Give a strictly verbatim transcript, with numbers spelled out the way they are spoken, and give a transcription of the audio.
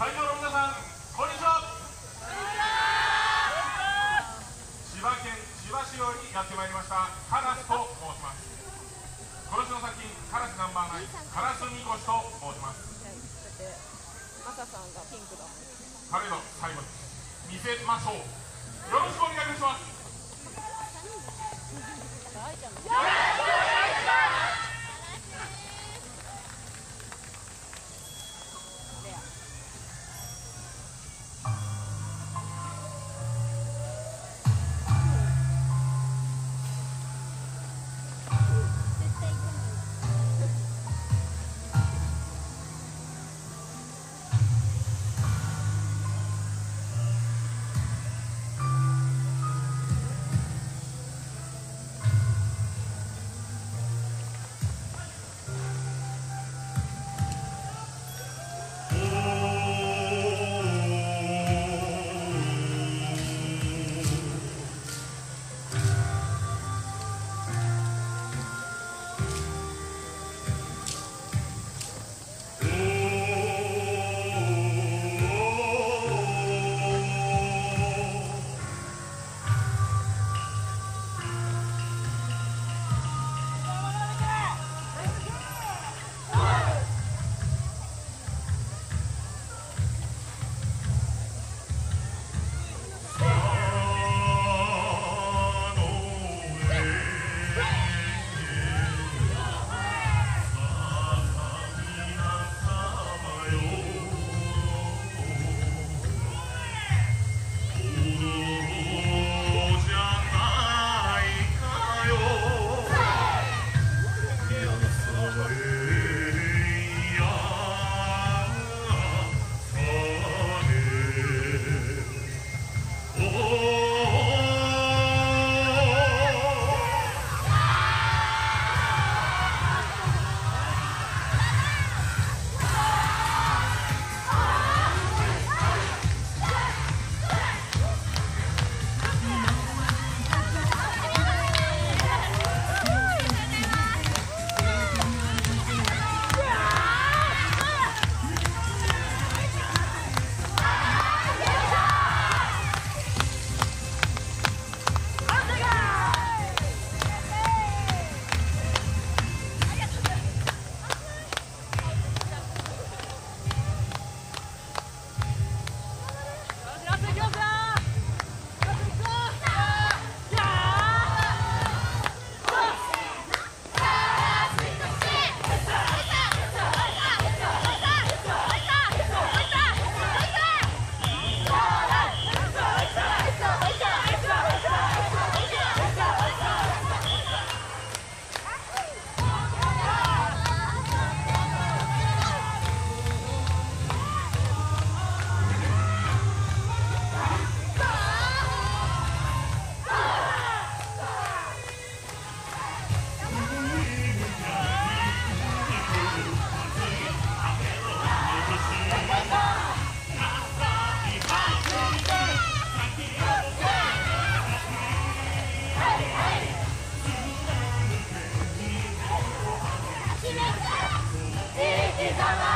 会場の皆さん、こんにちは。千葉県千葉市よりやってまいりましたカラスと申します。今年の作品カラスナンバーナインカラスみこしと申します。 マサさんがピンクだ。 パレード最後に見せましょう。よろしくお願いいたします。 愛ちゃんの生き様